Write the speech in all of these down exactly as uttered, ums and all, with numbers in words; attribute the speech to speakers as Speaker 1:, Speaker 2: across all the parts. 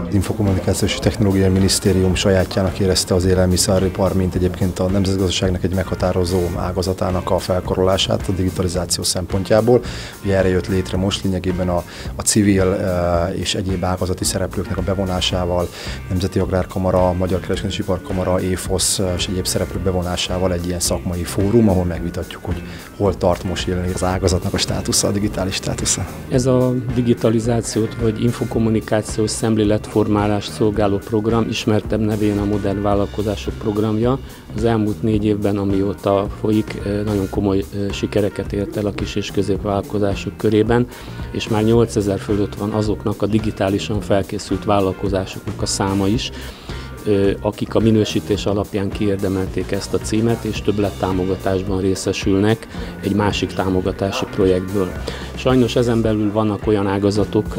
Speaker 1: Infokommunikációs és Technológiai Minisztérium sajátjának érezte az élelmiszeripar, mint egyébként a nemzetgazdaságnak egy meghatározó ágazatának a felkarolását a digitalizáció szempontjából. Ugye erre jött létre most lényegében a, a civil és egyéb ágazati szereplőknek a bevonásával, Nemzeti Agrárkamara, Magyar Kereskedelmi Iparkamara, éfosz és egyéb szereplők bevonásával egy ilyen szakmai fórum, ahol megvitatjuk, hogy hol tart most jelenleg az ágazatnak a státusza, a digitális státusza.
Speaker 2: Ez a digitalizációt vagy infokommunikációs szemléletformálást szolgáló program, ismertebb nevén a Modern Vállalkozások programja, az elmúlt négy évben, amióta folyik, nagyon komoly sikereket ért el a kis- és középvállalkozások körében, és már nyolcezer fölött van azoknak a digitálisan felkészült vállalkozásoknak a száma is, akik a minősítés alapján kiérdemelték ezt a címet, és többlettámogatásban részesülnek egy másik támogatási projektből. Sajnos ezen belül vannak olyan ágazatok,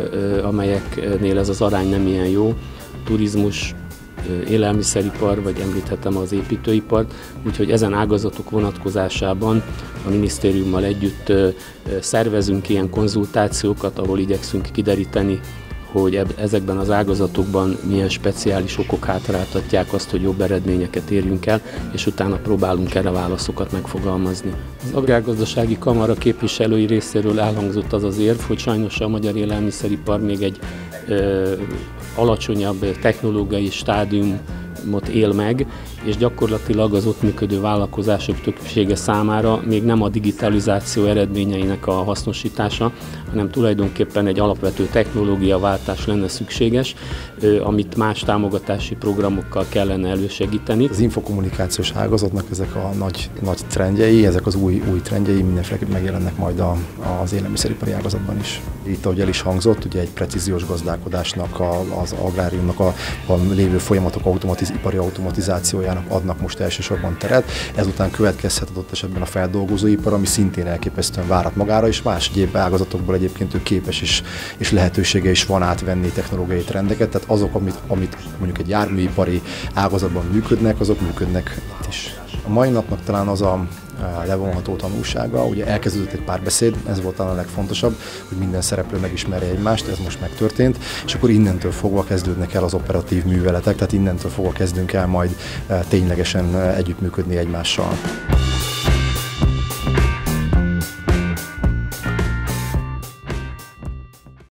Speaker 2: amelyeknél ez az arány nem ilyen jó, turizmus, élelmiszeripar, vagy említhetem az építőipart, úgyhogy ezen ágazatok vonatkozásában a minisztériummal együtt szervezünk ilyen konzultációkat, ahol igyekszünk kideríteni, hogy ezekben az ágazatokban milyen speciális okok hátráltatják azt, hogy jobb eredményeket érjünk el, és utána próbálunk erre válaszokat megfogalmazni. Az Agrárgazdasági Kamara képviselői részéről elhangzott az az érv, hogy sajnos a magyar élelmiszeripar még egy ö, alacsonyabb technológiai stádiumot él meg, és gyakorlatilag az ott működő vállalkozások többsége számára még nem a digitalizáció eredményeinek a hasznosítása, hanem tulajdonképpen egy alapvető technológiaváltás lenne szükséges, amit más támogatási programokkal kellene elősegíteni.
Speaker 1: Az infokommunikációs ágazatnak ezek a nagy, nagy trendjei, ezek az új, új trendjei mindenféleképpen megjelennek majd a, az élelmiszeripari ágazatban is. Itt, ahogy el is hangzott, ugye egy precíziós gazdálkodásnak, a, az agráriumnak a, a lévő folyamatok automatiz, ipari automatizációjának adnak most elsősorban teret. Ezután következhet adott esetben a feldolgozóipar, ami szintén elképesztően várat magára, és más egyéb ágazatokból egyébként ő képes is, és lehetősége is van átvenni technológiai trendeket. Tehát azok, amit, amit mondjuk egy járműipari ágazatban működnek, azok működnek itt is. A mai napnak talán az a levonható tanulsága, ugye elkezdődött egy párbeszéd, ez volt talán a legfontosabb, hogy minden szereplő megismerje egymást, ez most megtörtént, és akkor innentől fogva kezdődnek el az operatív műveletek, tehát innentől fogva kezdünk el majd ténylegesen együttműködni egymással.